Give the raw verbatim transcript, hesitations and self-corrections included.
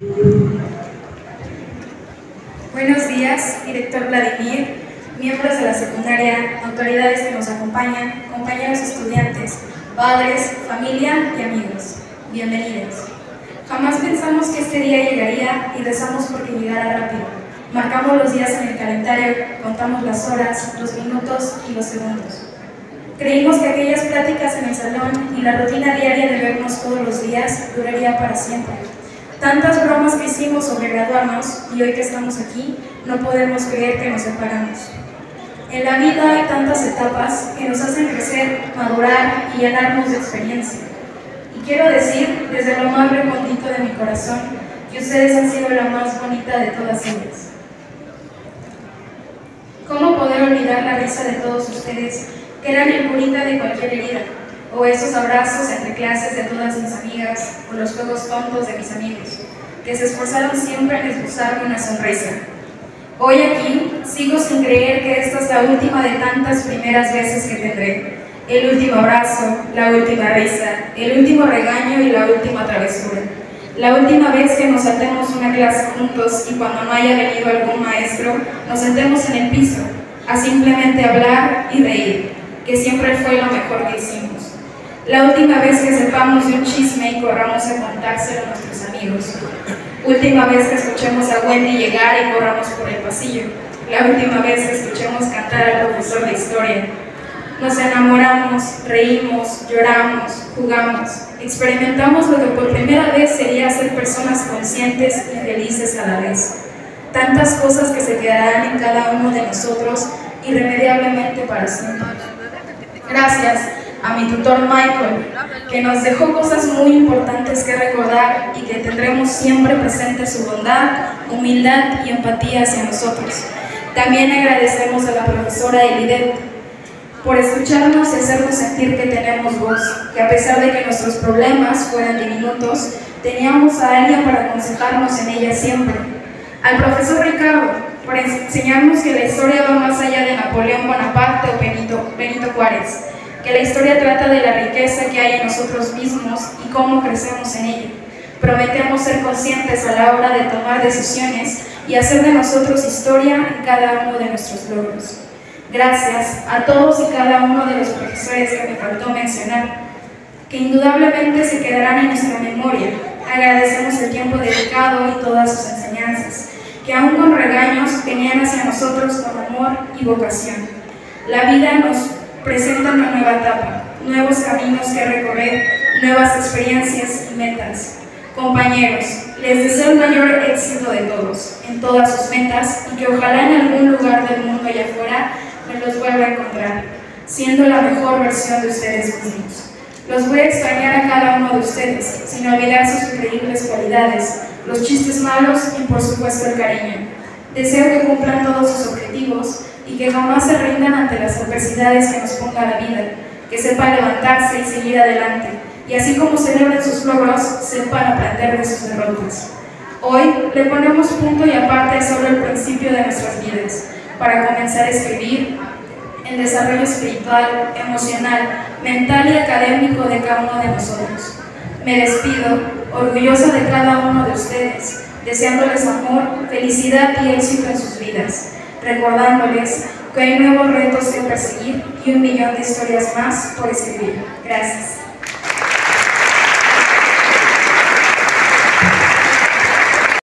Buenos días, director Vladimir, miembros de la secundaria, autoridades que nos acompañan, compañeros estudiantes, padres, familia y amigos. Bienvenidos. Jamás pensamos que este día llegaría y rezamos porque llegara rápido. Marcamos los días en el calendario, contamos las horas, los minutos y los segundos. Creímos que aquellas pláticas en el salón y la rutina diaria de vernos todos los días duraría para siempre. Tantas bromas que hicimos sobre graduarnos y hoy que estamos aquí, no podemos creer que nos separamos. En la vida hay tantas etapas que nos hacen crecer, madurar y llenarnos de experiencia. Y quiero decir, desde lo más recóndito de mi corazón, que ustedes han sido la más bonita de todas ellas. ¿Cómo poder olvidar la risa de todos ustedes, que eran el curita de cualquier herida? O esos abrazos entre clases de todas mis amigas, o los juegos tontos de mis amigos, que se esforzaron siempre en esbozarme una sonrisa. Hoy aquí sigo sin creer que esta es la última de tantas primeras veces que tendré. El último abrazo, la última risa, el último regaño y la última travesura. La última vez que nos saltemos una clase juntos y cuando no haya venido algún maestro, nos sentemos en el piso a simplemente hablar y reír, que siempre fue lo mejor que hicimos. La última vez que sepamos de un chisme y corramos a contárselo a nuestros amigos. Última vez que escuchemos a Wendy llegar y corramos por el pasillo. La última vez que escuchemos cantar al profesor de historia. Nos enamoramos, reímos, lloramos, jugamos. Experimentamos lo que por primera vez sería ser personas conscientes y felices a la vez. Tantas cosas que se quedarán en cada uno de nosotros irremediablemente para siempre. Gracias a mi tutor Michael, que nos dejó cosas muy importantes que recordar y que tendremos siempre presente su bondad, humildad y empatía hacia nosotros. También agradecemos a la profesora Elidet por escucharnos y hacernos sentir que tenemos voz, que a pesar de que nuestros problemas fueran diminutos, teníamos a alguien para aconsejarnos en ella siempre. Al profesor Ricardo, por enseñarnos que la historia va más allá de Napoleón Bonaparte o Benito, Benito Juárez, que la historia trata de la riqueza que hay en nosotros mismos y cómo crecemos en ella. Prometemos ser conscientes a la hora de tomar decisiones y hacer de nosotros historia en cada uno de nuestros logros. Gracias a todos y cada uno de los profesores que me faltó mencionar, que indudablemente se quedarán en nuestra memoria. Agradecemos el tiempo dedicado y todas sus enseñanzas, que aún con regaños venían hacia nosotros con amor y vocación. La vida nos presenta una nueva etapa, nuevos caminos que recorrer, nuevas experiencias y metas. Compañeros, les deseo el mayor éxito de todos, en todas sus metas, y que ojalá en algún lugar del mundo allá afuera me los vuelva a encontrar, siendo la mejor versión de ustedes mismos. Los voy a extrañar a cada uno de ustedes, sin olvidar sus increíbles cualidades, los chistes malos y por supuesto el cariño. Deseo que cumplan todos sus objetivos y que jamás se rindan ante las adversidades que nos ponga la vida, que sepan levantarse y seguir adelante, y así como celebren sus logros, sepan aprender de sus derrotas. Hoy le ponemos punto y aparte sobre el principio de nuestras vidas, para comenzar a escribir el desarrollo espiritual, emocional, mental y académico de cada uno de nosotros. Me despido, orgullosa de cada uno de ustedes, deseándoles amor, felicidad y éxito en sus vidas, recordándoles que hay nuevos retos que perseguir y un millón de historias más por escribir. Gracias.